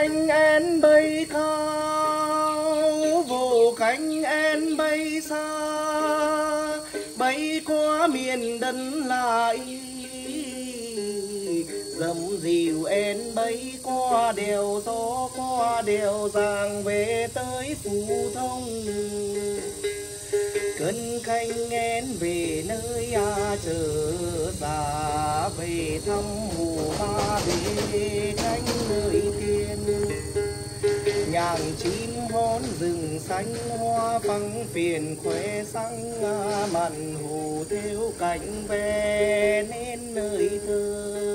cánh én bay cao, vỗ cánh én bay xa, bay qua miền đất lại. Dầm dìu én bay qua đèo gió, qua đèo giang về tới Phú Thông. Cơn canh én về nơi chờ xa, về thăm Hồ Ba Bể cánh nơi tiên. Nhàng chim hót rừng xanh, hoa vắng phiền khoe sáng, mặn hồ theo cánh ve nên nơi thơ.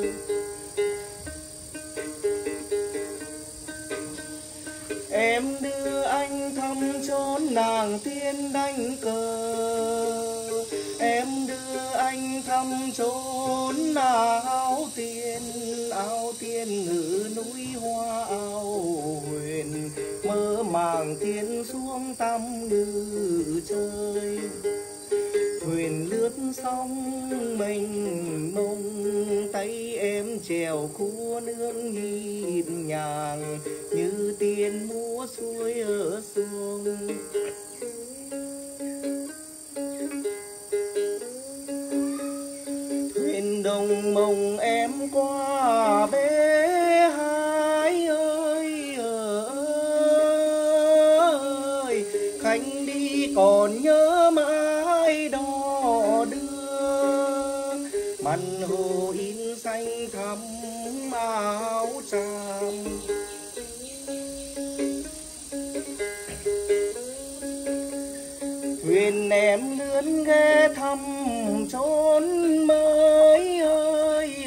Em đưa anh thăm chốn nàng tiên đánh cờ, em đưa anh thăm chốn áo tiên ngự núi hoa ao huyền, mơ màng tiên xuống tăm ngự chơi. Thuyền lướt sóng mênh mông, tay em chèo cua nương nhịp nhàng, như tiên múa xuôi ở xuông. Thuyền đồng mông em qua bể hai ơi ơi, khách đi còn nhớ mãi đò đưa. Mặt hồ in xanh thắm áo tràm, thuyền em lướn ghé thăm chốn mới ơi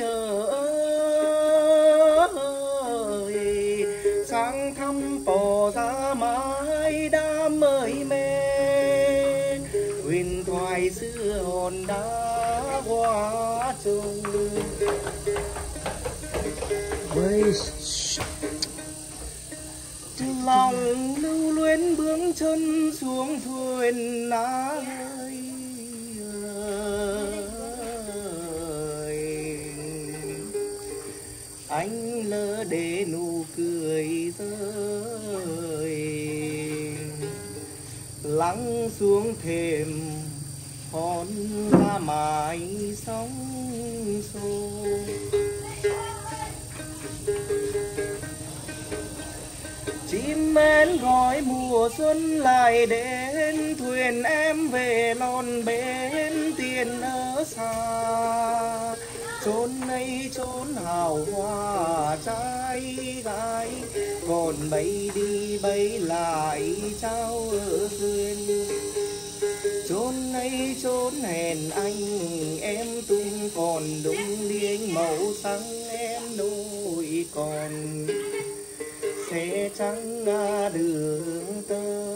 ơi, sang thăm Pò Giá mãi đám mới mê, huyền thoại xưa hòn đá hoa trùng. Lòng lưu luyến bước chân xuống thuyền lá ơi, anh lỡ để nụ cười rơi lắng xuống thềm hòn la mãi sóng xô. Chim én gọi mùa xuân lại đến, thuyền em về lon bến tiền ở xa. Chốn ấy chốn hào hoa trai gái, còn bay đi bay lại trao ở duyên. Chốn ấy chốn hẹn anh em tung, còn đúng liêng màu trắng em nỗi còn xe trắng đường tơ.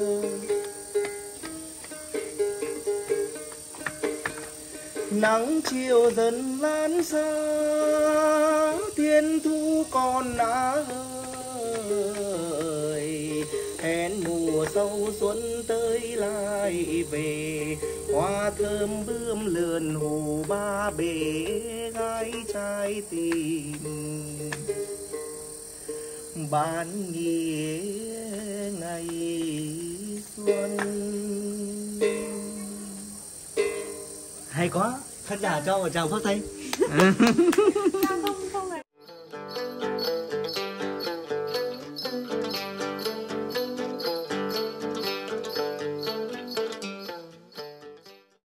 Nắng chiều dần lan xa, thiên thu còn ơi, hẹn mùa sau xuân tới lại về. Hoa thơm bướm lượn Hồ Ba Bể, gái trai tìm bán nghĩa ngày xuân. Hay quá, khán giả cho một tràng pháo tay.